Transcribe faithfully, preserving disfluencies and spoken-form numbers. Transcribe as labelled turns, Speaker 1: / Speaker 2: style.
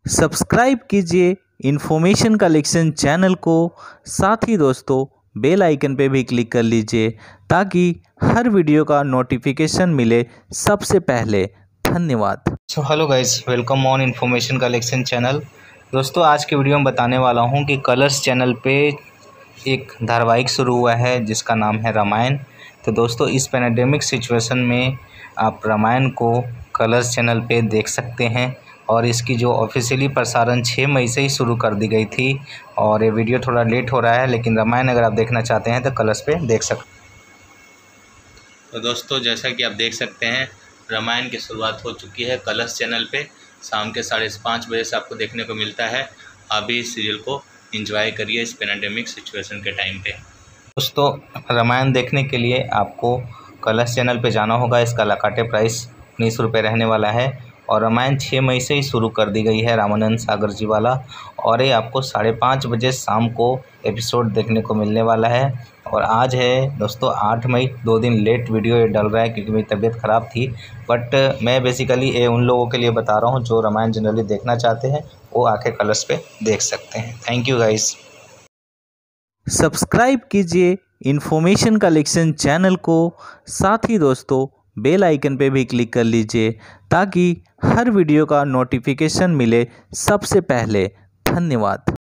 Speaker 1: Subscribe कीजिए information collection channel को। साथ ही दोस्तों बेल आइकन पे भी क्लिक कर लीजिए ताकि हर वीडियो का नोटिफिकेशन मिले सबसे पहले। धन्यवाद।
Speaker 2: So hello guys, welcome on information collection channel. दोस्तों आज के वीडियो में बताने वाला हूं कि कलर्स चैनल पे एक धारावाहिक शुरू हुआ है जिसका नाम है रामायण। तो दोस्तों इस पैंडेमिक सिचुएशन में आप रामायण को कलर्स चैनल पे देख सकते हैं और इसकी जो ऑफिशियली प्रसारण छः मई से ही शुरू कर दी गई थी और ये वीडियो थोड़ा लेट हो रहा है, लेकिन रामायण अगर आप देखना चाहते हैं तो कलर्स पे देख सकते हैं। तो दोस्तों जैसा कि आप देख सकते हैं रामायण की शुरुआत हो चुकी है कलर्स चैनल पे। शाम के साढ़े पाँच बजे से आपको देखने को मिलता है। अभी इस सीरियल को एंजॉय करिए इस पैंडेमिक सिचुएशन के टाइम पे। दोस्तों रामायण देखने के लिए आपको कलर्स चैनल पे जाना होगा। इसका लाकाटे प्राइस उन्नीस रुपये रहने वाला है और रामायण छः मई से ही शुरू कर दी गई है रामानंद सागर जी वाला। और ये आपको साढ़े पाँच बजे शाम को एपिसोड देखने को मिलने वाला है। और आज है दोस्तों आठ मई, दो दिन लेट वीडियो ये डल रहा है क्योंकि मेरी तबीयत ख़राब थी। बट मैं बेसिकली ये उन लोगों के लिए बता रहा हूँ जो रामायण जनरली देखना चाहते हैं, वो आके कलर्स पे देख सकते हैं। Thank you guys.
Speaker 1: सब्सक्राइब कीजिए इन्फॉर्मेशन कलेक्शन चैनल को। साथ ही दोस्तों बेल आइकन पे भी क्लिक कर लीजिए ताकि हर वीडियो का नोटिफिकेशन मिले सबसे पहले। धन्यवाद।